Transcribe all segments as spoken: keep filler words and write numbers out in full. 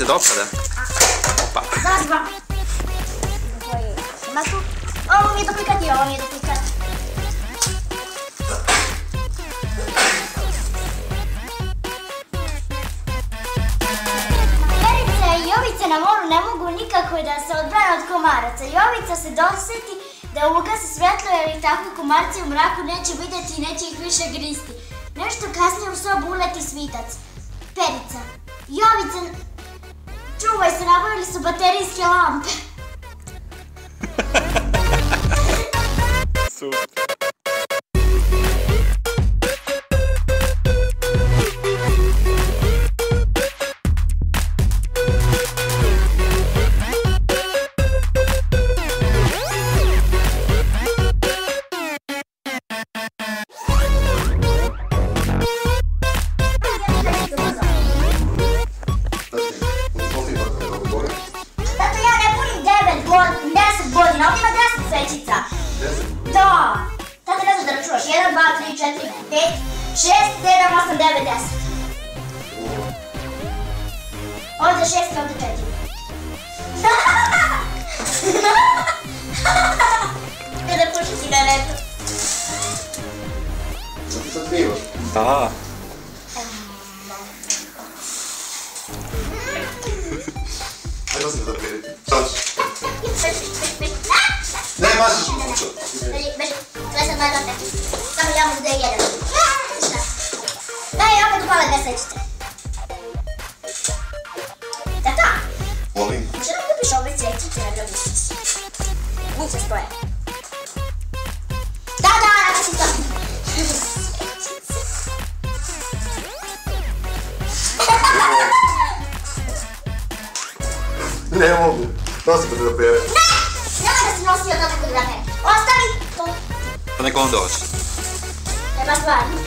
se dopada? Opa. Zazva. Ima tu. Ovo mi je duplikati, ovo mi je duplikati. Perica i Jovica na moru ne mogu nikako da se odbrane od komaraca. Jovica se doseti da ugasi svetlo jer i tako komarci u mraku neće vidjeti i neće ih više gristi. Nešto kasnije u sobu uleti svitac. Perica, Jovica, čuvaj se, nabavili su baterijske lampe. Super. šest, sedam, osam, devet, deset. Ovdje šest, ovdje četiri. Kada puši cigaretu. Sad pivaš? Da. Ajde sam da prijeti. Sad ću. Ne, maziš mi kuću. Beži, beži. Sve sam moja dote. Samo ja mogu da je jedan. Daj, opet upale dve svećice. Tata! Molim. Može nam kupiš ove svećice na drugi sisi? Njih se stoje. Da, da, naći si to. Ne mogu. Nosi me da pere. Ne! Nemoj da si nosio to tako da pere. Ostavi to. Pa neko on doći. Nema stvarno.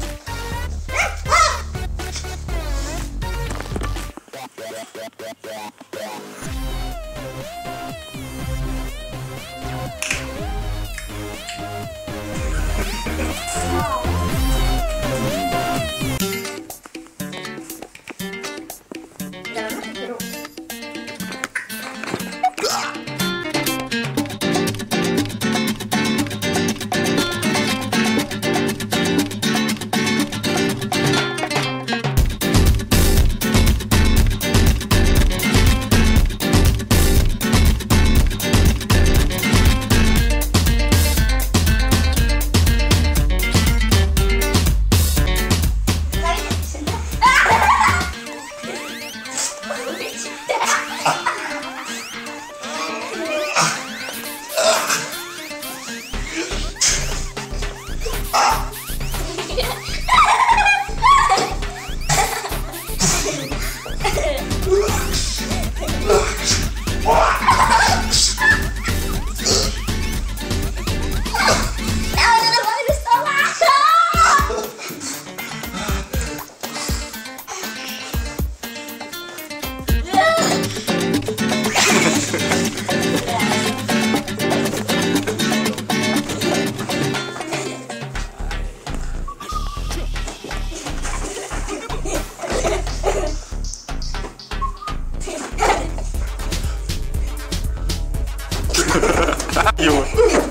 Jo.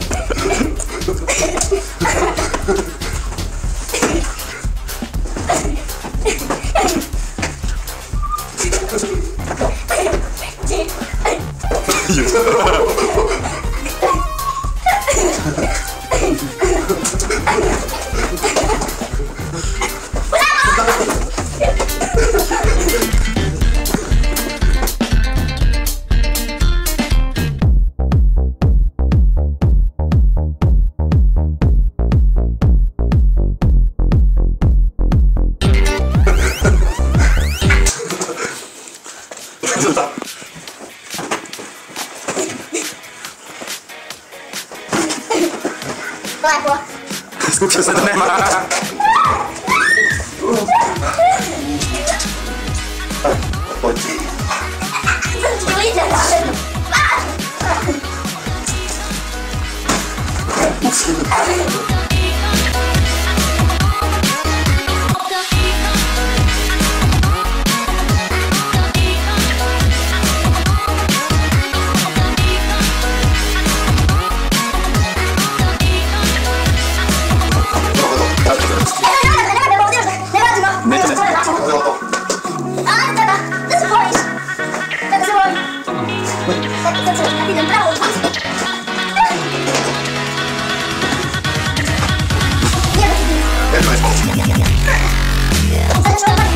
Lepo. Skupio se da nema. Lice zavedno. Sad ću kad idem pravo u kuću. Jedno je spolu. Sad ću odmah.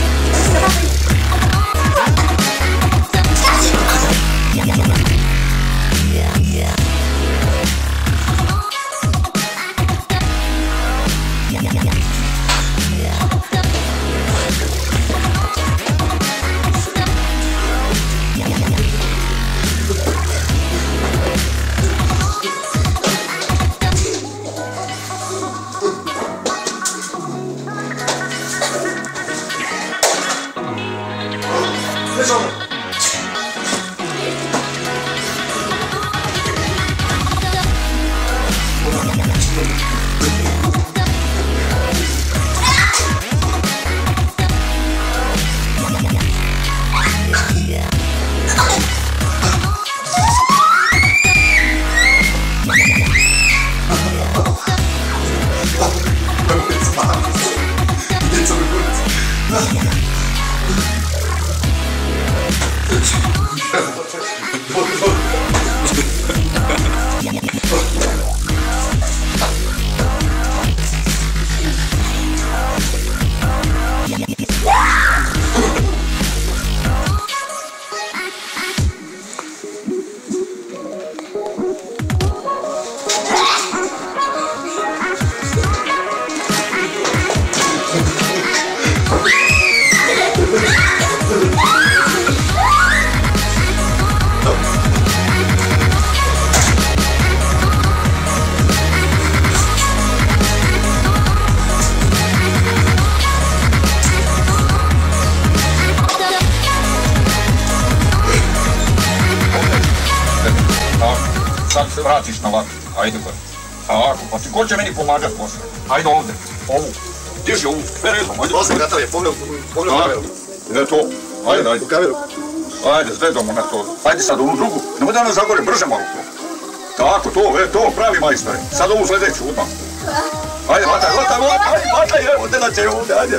Sad se vratiš na vatru, ajde gore. Tako, pa ti ko će meni pomagat posle? Ajde ovdje, ovu. Diži ovu, sve redom, ajde. Osam gatav je, pogledaj u kameru. Ide to, ajde, ajde. U kameru. Ajde, zredamo na to. Ajde sad ovu drugu, nemoj da nas zagore, brže malo to. Tako, to, e, to, pravi majstore. Sad ovu sledeću, odmah. Ajde, vataj, vataj, vataj, vataj, evo, te da će ovdje, ajde.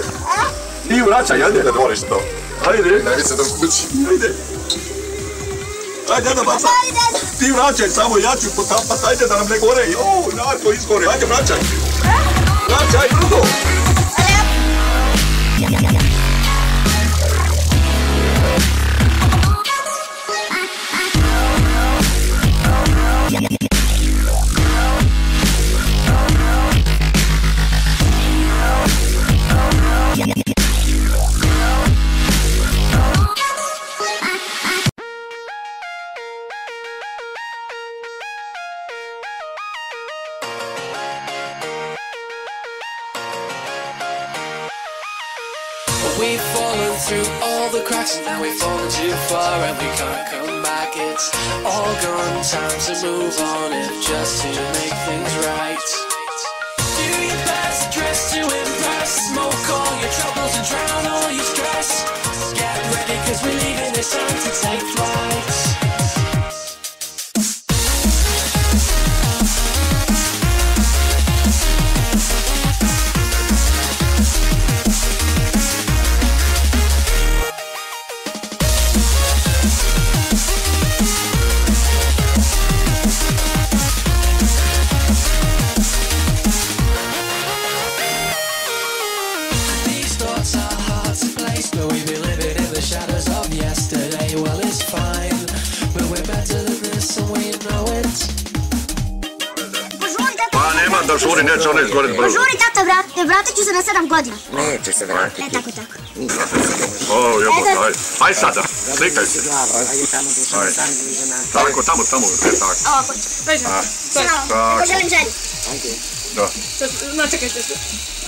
I vraćaj, ajde. Ne dvoriš to. Ajde. Ne vidi se do kući. Ajde. Ajde, ajde, baca. Ti vraćaj samo, ja ću potapat, ajde da nam ne gore. Joj, narko izgore, ajde, vraćaj. Vraćaj, brzo. We've fallen through all the cracks and now we've fallen too far and we can't come back. It's all gone, time to move on if just to make things right. Do your best, dress to impress, smoke all your troubles and drown all your stress. Get ready cause we're leaving, it's time to take flight. Da žuri, neće ona izgoriti brzo. Požuri, tata, vrati, vratit ću se na sedam godina. Neće se vratiti. E, tako, tako. O, jebote, ajde. Ajde sada, slikaj se. Ajde. Tako, tamo, tamo, e, tako. Ovako, brzo. Samo, poželim želji. Da. Načekajte se.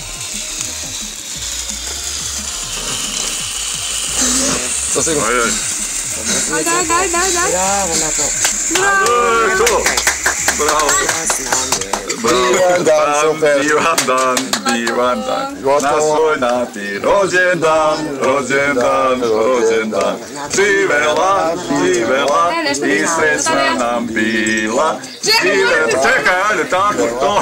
Sa sigurno. Ajde, Ajde, ajde, ajde, ajde. Bravo na to. ajde. To. Bravo. Divan dan, super. Divan dan, divan dan. Gotovo. Na svoj napi rođendan, rođendan, rođendan. Živela, živela i srećna nam bila. Živela, čekaj, ajde, tako, to.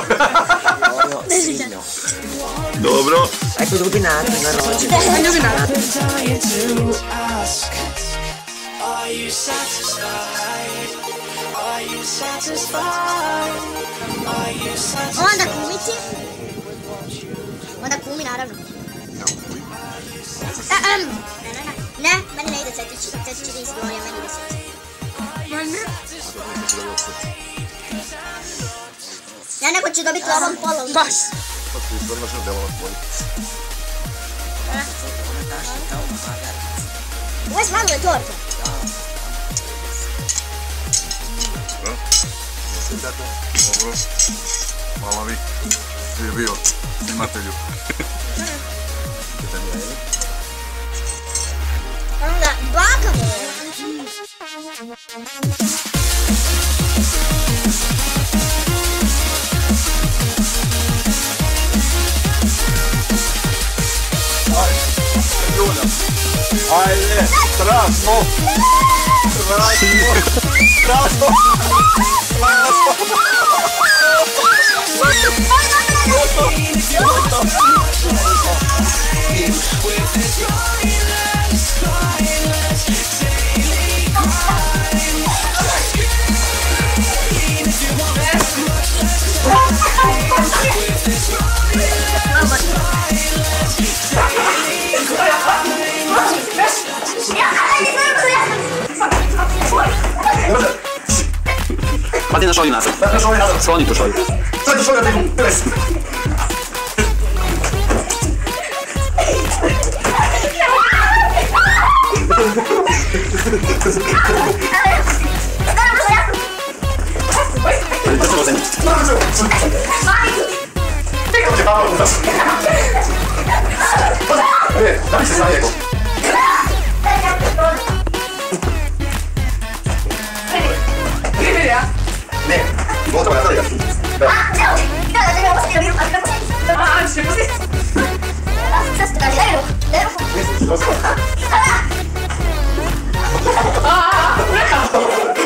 Dobro. Ajde, drugi način na rođendan. Ljubi nas. I've been dying to ask, are Are you satisfied? Are you satisfied? Are you satisfied? Onda kumici. Onda kumi naravno. E, em, ne, ne, ne. Ne, meni ne ide cetići. Cetići da izgovorio, meni ide srce. Ja neko će dobiti ovom polom. Baš. Pa ti izgledala što delova bolje. Ovo je sladile torta. Sjećate? Dobro. Hvala vi. Svi je bio snimatelju. Sjećate mi je, ili? Onda, baka mu je. Ajde, strašno! Strašno! Strašno! Pa ti na šolju nazad. Na šolju nazad. Sloni tu šolju. Sad ću šolju na tigu. Pres. Ne, da bi se zanijeko. Ne, gotovo, Natalija. Da. Ah,